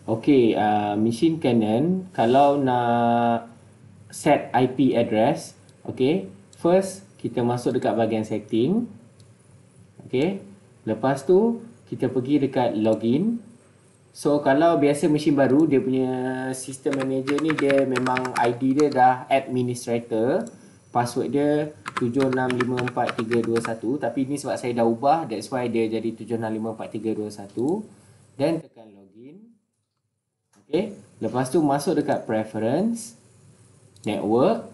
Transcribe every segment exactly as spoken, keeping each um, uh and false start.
Okey, uh, mesin Canon kalau nak set I P address, okey, first kita masuk dekat bahagian setting. Okey. Lepas tu kita pergi dekat login. So kalau biasa mesin baru dia punya system manager ni dia memang I D dia dah administrator. Password dia tujuh enam lima empat tiga dua satu, tapi ni sebab saya dah ubah, that's why dia jadi tujuh enam lima empat tiga dua satu. Dan tekan login. Okey, lepas tu masuk dekat preference, network.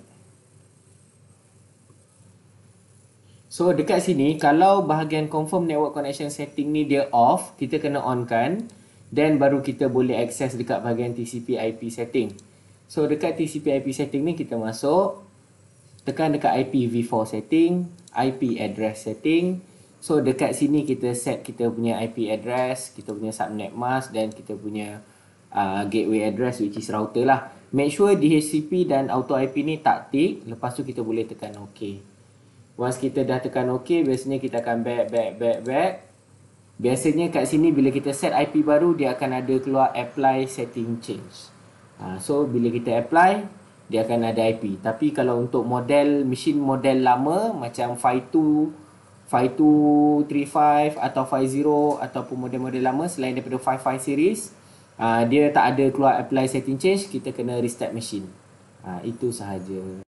So dekat sini kalau bahagian confirm network connection setting ni dia off, kita kena on kan, then baru kita boleh access dekat bahagian T C P I P setting. So dekat T C P I P setting ni kita masuk, tekan dekat I P v four setting, I P address setting. So dekat sini kita set kita punya I P address, kita punya subnet mask dan kita punya uh, gateway address which is router lah. Make sure D H C P dan auto I P ni tak tick, lepas tu kita boleh tekan OK. Once kita dah tekan OK, biasanya kita akan back, back, back, back. Biasanya kat sini bila kita set I P baru, dia akan ada keluar apply setting change. Ha, so bila kita apply, dia akan ada I P. Tapi kalau untuk model, mesin model lama macam five two, five two three five atau five zero ataupun model-model lama selain daripada five five series, ha, dia tak ada keluar apply setting change, kita kena restart mesin. Ha, itu sahaja.